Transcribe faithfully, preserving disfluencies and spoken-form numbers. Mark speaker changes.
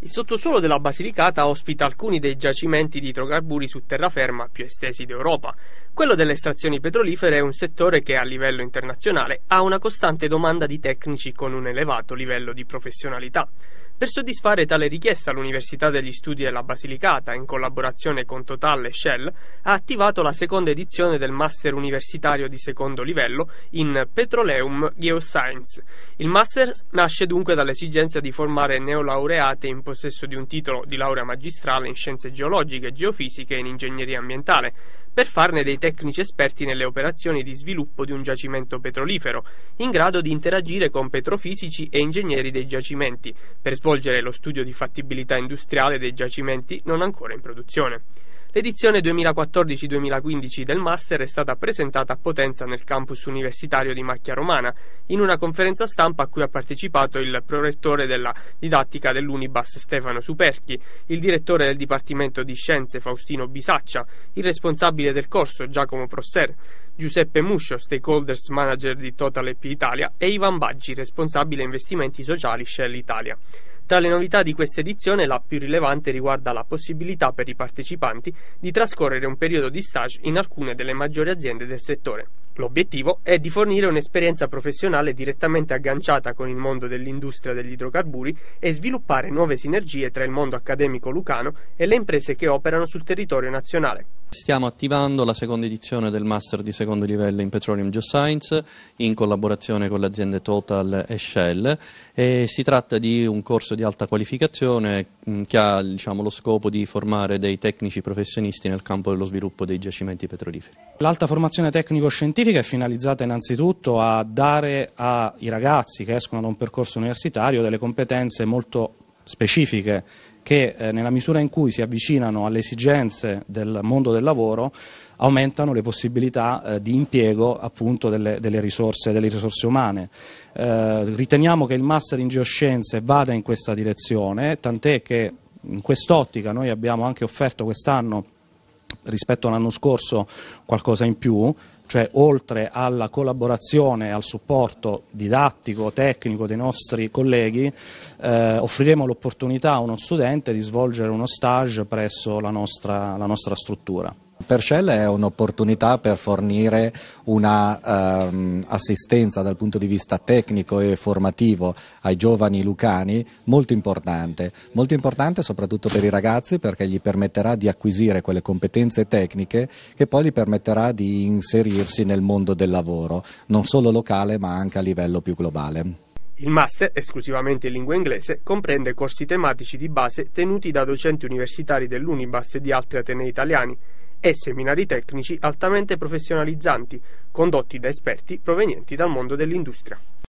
Speaker 1: Il sottosuolo della Basilicata ospita alcuni dei giacimenti di idrocarburi su terraferma più estesi d'Europa. Quello delle estrazioni petrolifere è un settore che a livello internazionale ha una costante domanda di tecnici con un elevato livello di professionalità. Per soddisfare tale richiesta l'Università degli Studi della Basilicata, in collaborazione con Total e Shell, ha attivato la seconda edizione del Master Universitario di secondo livello in Petroleum Geoscience. Il Master nasce dunque dall'esigenza di formare neolaureati in possesso di un titolo di laurea magistrale in scienze geologiche, geofisiche e in ingegneria ambientale, per farne dei tecnici esperti nelle operazioni di sviluppo di un giacimento petrolifero, in grado di interagire con petrofisici e ingegneri dei giacimenti, per svolgere lo studio di fattibilità industriale dei giacimenti non ancora in produzione. L'edizione duemilaquattordici duemilaquindici del Master è stata presentata a Potenza nel campus universitario di Macchia Romana, in una conferenza stampa a cui ha partecipato il prorettore della didattica dell'Unibas Stefano Superchi, il direttore del Dipartimento di Scienze Faustino Bisaccia, il responsabile del corso Giacomo Prosser, Giuseppe Muscio, stakeholders manager di Total E P Italia, e Ivan Baggi, responsabile investimenti sociali Shell Italia. Tra le novità di questa edizione, la più rilevante riguarda la possibilità per i partecipanti di trascorrere un periodo di stage in alcune delle maggiori aziende del settore. L'obiettivo è di fornire un'esperienza professionale direttamente agganciata con il mondo dell'industria degli idrocarburi e sviluppare nuove sinergie tra il mondo accademico lucano e le imprese che operano sul territorio nazionale.
Speaker 2: Stiamo attivando la seconda edizione del Master di secondo livello in Petroleum Geoscience in collaborazione con le aziende Total e Shell, e si tratta di un corso di alta qualificazione mh, che ha diciamo, lo scopo di formare dei tecnici professionisti nel campo dello sviluppo dei giacimenti petroliferi.
Speaker 3: L'alta formazione tecnico-scientifica è finalizzata innanzitutto a dare ai ragazzi che escono da un percorso universitario delle competenze molto specifiche che eh, nella misura in cui si avvicinano alle esigenze del mondo del lavoro aumentano le possibilità eh, di impiego appunto delle, delle, risorse, delle risorse umane. Eh, riteniamo che il Master in Geoscienze vada in questa direzione, tant'è che in quest'ottica noi abbiamo anche offerto quest'anno rispetto all'anno scorso qualcosa in più, cioè oltre alla collaborazione e al supporto didattico, tecnico dei nostri colleghi, eh, offriremo l'opportunità a uno studente di svolgere uno stage presso la nostra, la nostra struttura.
Speaker 4: Per Shell è un'opportunità per fornire una ehm, assistenza dal punto di vista tecnico e formativo ai giovani lucani molto importante, molto importante soprattutto per i ragazzi, perché gli permetterà di acquisire quelle competenze tecniche che poi gli permetterà di inserirsi nel mondo del lavoro, non solo locale ma anche a livello più globale.
Speaker 1: Il Master, esclusivamente in lingua inglese, comprende corsi tematici di base tenuti da docenti universitari dell'Unibas e di altri atenei italiani, e seminari tecnici altamente professionalizzanti, condotti da esperti provenienti dal mondo dell'industria.